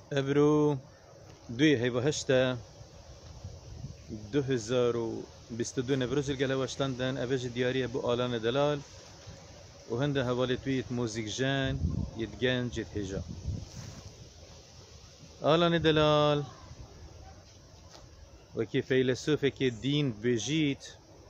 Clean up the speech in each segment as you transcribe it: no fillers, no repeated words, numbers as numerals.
ابرو دوی هیوهشتا 2022 نوروز الگله واشتندن اوج دیاری بو آلان دلال و هنده حوالی تویت موزیک جان یتگنج یتهجا آلان دلال وكي فيلسوف كي دين بجيت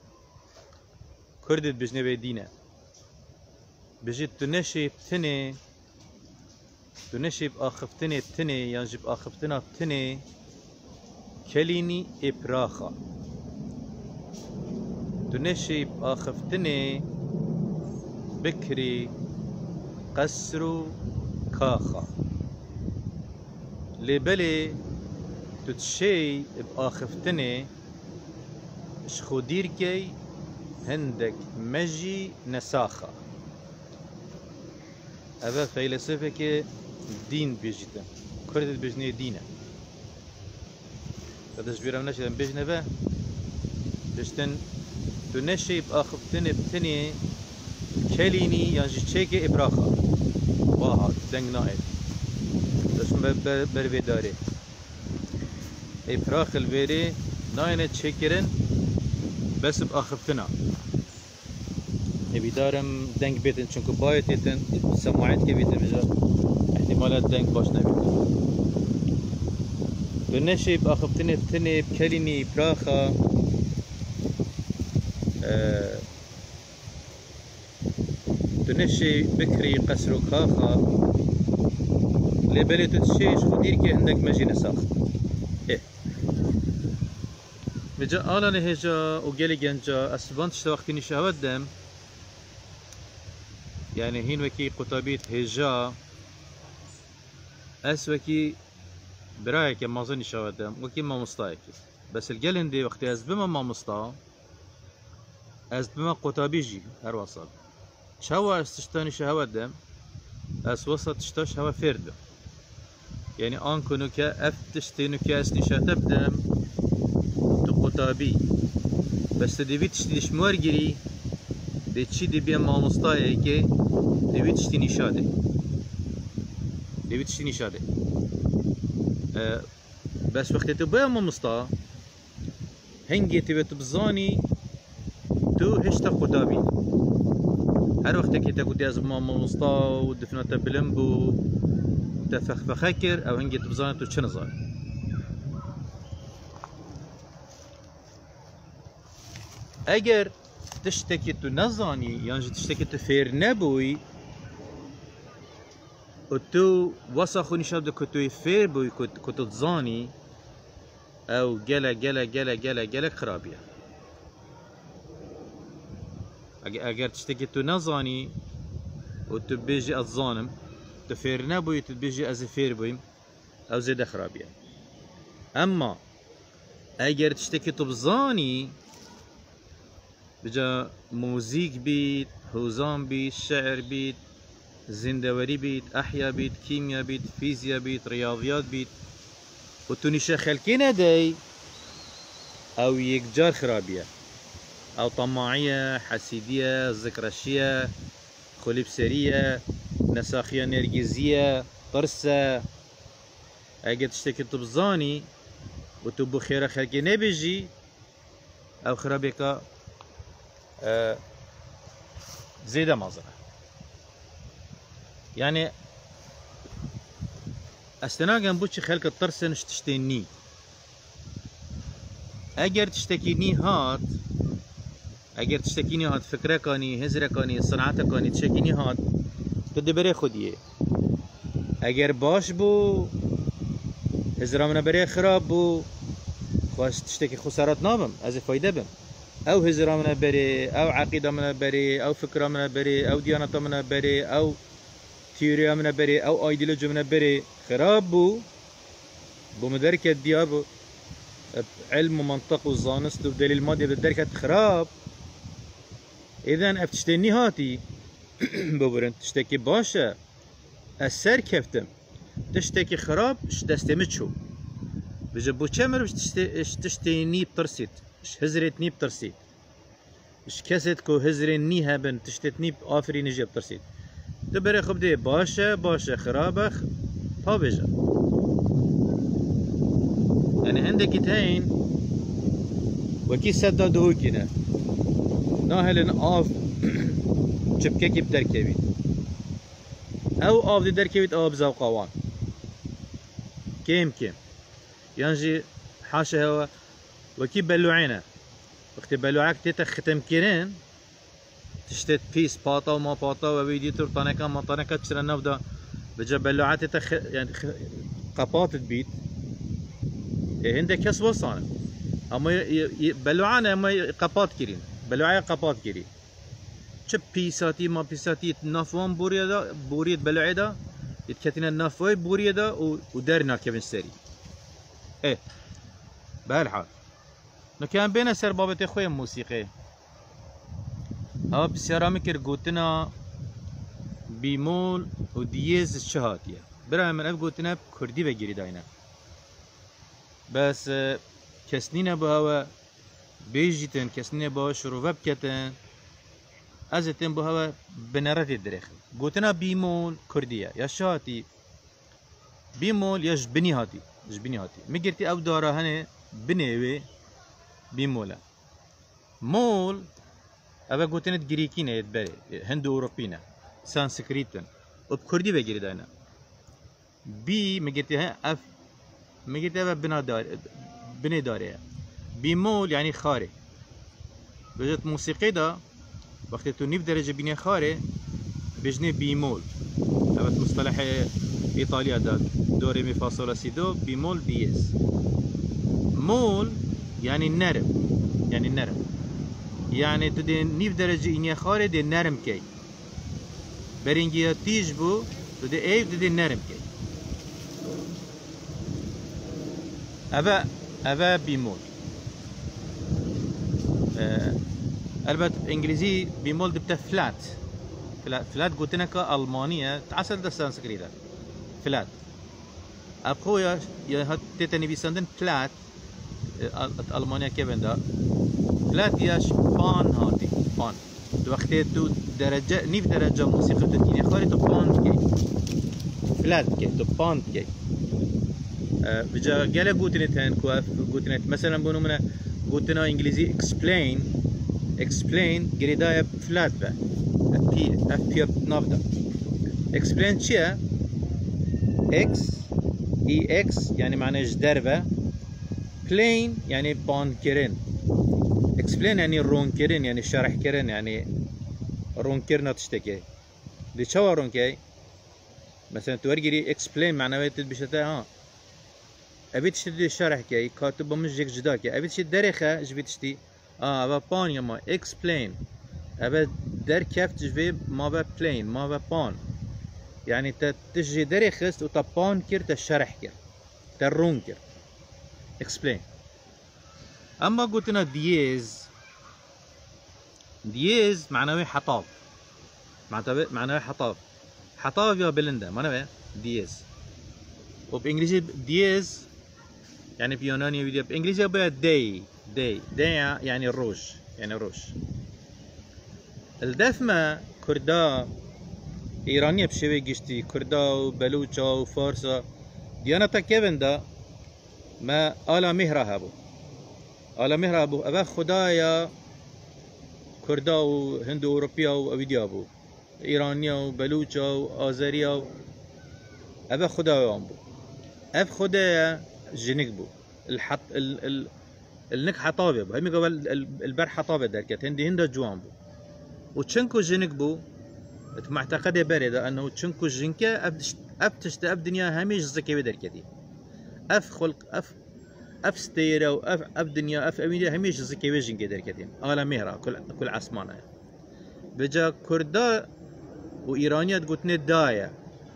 كردت بجنبي دينه بجيت تنشي بتني تنشي بآخفتني بتني يعني بآخفتنا بتني كليني إبراخا تنشي بآخفتني بكري قسرو كاخا لبلي تتشي بآخفتني شخوديركي هندك مجي نساخة أبا فيلسوفك دين بيجيتا كردت بجني دينه قدش بيرم نشدن بجنه با بجتن تنشي بآخفتني بتني كليني يعني تشيكي إبراخا واها دنگ نائد دشم بروي داري إبراخ الويري ناينة تشيكرن بس بآخفتنا بيدارم دنگ بيتن چونكو بايت يتن سماعت كي بيتن بجا احتمالات دنگ باش نبيتن تنشي بآخفتني بتني بكليني براخا تنشي بكري قسرو كاخا لبلي تتشيش خدير كي عندك مجي نساخ ايه بجا آلان هجا وقالي جنجا أسبان تشتوقتي نشاهد دم يعني هين وكي قطابيت هجا أس وكي برايك ما ظني شاهد دم وكي ما مستايك بس الجلن دي وقت أزبما ما مستا أزبما قطابيجي هر وصل شهوة استشتاني شهوة دم أس وسط تشتاش هوا فرد يعني أنكونو كا أفتشتينو كا أسنشاتب دم قطابي بس دبي تشتي شمار جري دتشي دبي ما مستاي كي دبي تشتي نشاده دبي تشتي نشاده بس وقت تبقى ما مستا هنجي تبي تبزاني تو هشتا قطابي هر وقت كي تاكو دياز ما مستا ودفنات بلمبو تفخفخكر او هنجي تبزاني تو تشنزار اگر تشتكي تو نزاني يعني تشتكي تو فير نبوي و تو وسخو نشاب دكو تو فير بوي كتو تزاني او جلا خرابية اگر تشتكي تو نزاني و تو بيجي اتظانم تو فير نبوي تو بيجي از فير بوي او زيادة خرابية اما اگر تشتكي تو بزاني بجا موزيك بيت هوزان بيت شعر بيت زندوري بيت احياء بيت كيمياء بيت فيزياء بيت رياضيات بيت وتونيشا خلقنا داي او يكجار خرابية او طماعية حسيدية ذكرشية خليبسرية نساخية نرجيزية طرسة اجي تشتكي تبزاني وتبو خير خلقنا بيجي او خرابيكا زيادة مازرة يعني استناقن بوشي خلق الطرسن اش تشتيني اگر تشتكيني هات اگر تشتكيني هات فكرة كاني هزرة كاني صنعتة كاني تشتكيني هات تدبري خوديه اگر باش بو هزرة من بري خراب بو خواست تشتكي خسارات نابم از فايدة بم او هزرة من بري او عقيدة من بري او فكرة من بري او ديانة من بري او تيوريا من بري او ايديولوجي من بري خراب بو بمدركة دياب علم ومنطق وزانست ودليل مادي بدركة خراب اذا افتشتني هاتي ببرن تشتكي باشا السر كفتم تشتكي خراب دستمتشو بجبو چمر تشتيني بترسيت هزرتني بترسيت اش كست كو هزرني هبن تشتتني بآفري نجي بترسيت دبري خب دي باشا خرابخ ها بيجا يعني عندك تهين وكي سدا دهوكينا ناهلن آف چبككي بدركبيت او آف دي دركبيت او بزوقاوان كيم ينجي حاشا هوا وكي بلوعينا وقت بلوعك تيتا ختم كيرين تشتت بيس باطا وما باطا وبيدي ترطانكا ما طانكا تشرا نفدا بجا بلوعات تيتا يعني قباط البيت هندك كاس وصانا اما بلوعانا اما قباط كيرين بلوعايا قباط كيرين چه بيساتي ما بيساتي نافوان بوريد بلوعي دا يتكتنا النافوي بوريد دا ودارنا كيفن سري ايه بهالحال نكان بين سر بابتي خويا موسيقى ها بسيارة مكر قوتنا بيمول ودييز الشهاتية برا من اف قوتنا بكردي بجري داينا بس كسنينا بهوا بيجيتن كسنينا بهوا شروفا بكتن ازتن بهوا بنرات الدرخ قوتنا بيمول كردية يا شهاتي بيمول يا جبني هاتي مقرتي او دارا هني بنيوي بيمولا مول ابا قوتنت جريكينا يتبري هندو اوروبينا سانسكريتن وبكردي بجري داينا بي مقرتي ها اف مقرتي ابا بني داري بيمول يعني خاري بجت موسيقى دا وقت تو نيف درجة بني خاري بجني بيمول ابا مصطلح ايطاليا دا دو ري مي فا صول سي دو بيمول دييز مول يعني النرم يعني تدي نيف درجة إني خاري دي نرم كي برينجيا تيج بو تدي ايف تدي نرم كي أبا بيمول البت انجليزي بيمول دبتا فلات قلتنا كألمانية تعسل دا سانسكريتا فلات أبخويا يا تيتاني بيسندن فلات ألمانيا كيفن دا فلات ياش بان هاتي بان وقت تو درجة نيف درجة موسيقى تديني خاري تو بان كي فلات كي تو بان كي بجا قال قوتنت هن كواف قوتنت مثلا بونو منا قوتنا انجليزي explain قريدايا فلات با اف بي نافدا explain شيا اكس يعني معناه جدربة plain يعني بان كيرين explain يعني رون كيرين يعني شرح كيرين يعني رون كيرنا تشتكي دي شو رون كي مثلا تورجري explain معناه بشتا ها ابي تشتي شرح كي كاتب مجيك جدا كي ابي تشتي درخه جبي تشتي ابا بان يا ما explain ابا در كيف تجي ما با plain ما با بان يعني تجي درخست وتبان كير تشرح كير ترون كير explain اما قلتنا دييز معناه حطاب معناه حطاب يا بلندا معناه دييز وبانجليزي دييز يعني بيوناني فيديو بانجليزي بقى داي يعني الروج الدفمة كردا ايرانية بشوي قشتي كردا وبلوچا وفارسا ديانتا كيفن دا ما آلا مهرا هبو ابا خدايا كردا وهندو اوروبيا وفيديو ابو ايرانيا وبلوچا وازريا ابا خدايا بو اف خدايا جنك بو الحط النك حطابه بو هيمي قبل البر حطابه دركت هندا جوان بو وتشنكو جنك بو معتقده بريده انه تشنكو جنكا ابتشت اب دنيا هميش زكي بدركتي اف خلق اف ستيرا واف دنيا اف اميديا هميش زكي وجن دركتين الا مهرا كل عسمانه بجا كردا وايرانيات قلتني دايا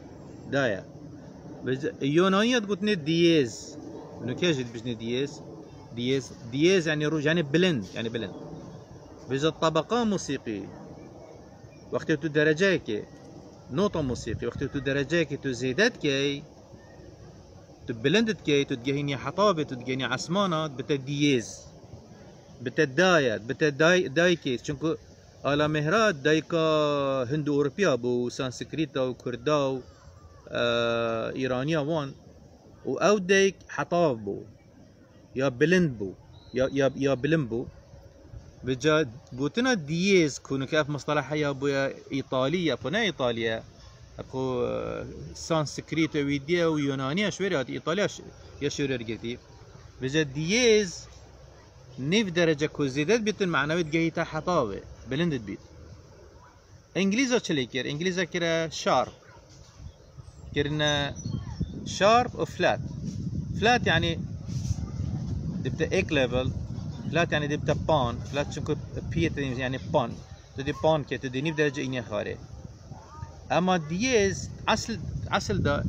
بجا يونانيات قلتني دييز انه كيف بجني دييز يعني روج يعني بلند بجا الطبقه موسيقي وقت تو درجاكي نوطة موسيقي وقت تو درجاكي تو زيدات كي تو بلندت كي تو تجهيني حطابة تو تجهيني عسمانات بتدييز بتدايات دايكي شنكو آلا مهرات دايكا هندو أوروبيا بو سانسكريتا وكردا ايرانيا وان و او ديك حطاب بو يا بلند بو يا بلند بو بجا بوتنا دييز كونو كاف مصطلح يا بو ايطاليا بنا ايطاليا اكو سانسكريت ويديا ويونانيا شويرات ايطاليا يا شورر قلتي بجا دييز نيف درجة كو زيادت بيتن معنويت جهيتا حطاوه بلندت بيت انجليزا چلي كير انجليزا كيرا شارب كيرنا شارب و فلات فلات يعني دبتا ايك ليفل فلات يعني دبتا بان فلات شنكو بيت يعني بان تدي بان كي تدي نيف درجة إنيا خاري اما دييز اصل دا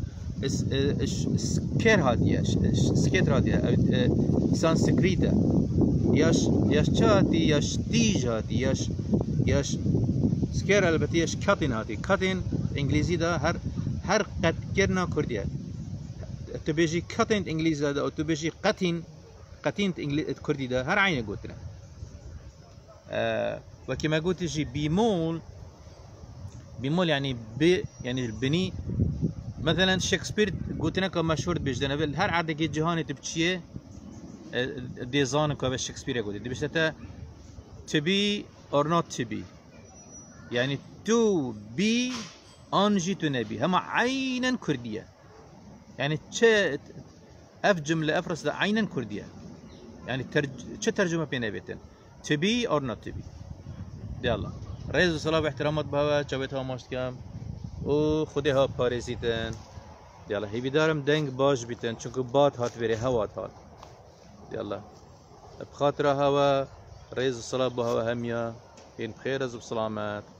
سكير هادية سكير هادية سانسكريتا ياش چاتي ياش تيج هاتي ياش سكير البته ياش كاتين هاتي كاتين انجليزي دا هر قد كرنا كردية تبيجي كاتين انجليزي دا او تبيجي قتين كردي دا هر عينه قلتنا وكما قلت جي بيمول يعني يعني البني مثلا شكسبير قلتنا كمشهور بجدنا هر عدد جهاني تبتشيه ديزان كواب شكسبير يقول دي بشتا to be or not to be يعني to be انجي to نبي هما عينا كردية يعني اف جملة افرس عينا كردية يعني چه ترجمة بينا بيتن to be or not to be يلا رئيس الصلاة باحترامات بها جابتها ماشتكم و خودها باريزيتن يلا هي بدارم دنگ باش بيتن چونكو بات هات بيري هوات هات يلا بخاطر هوا رئيس الصلاة بهوا هميا كين بخير وبسلامات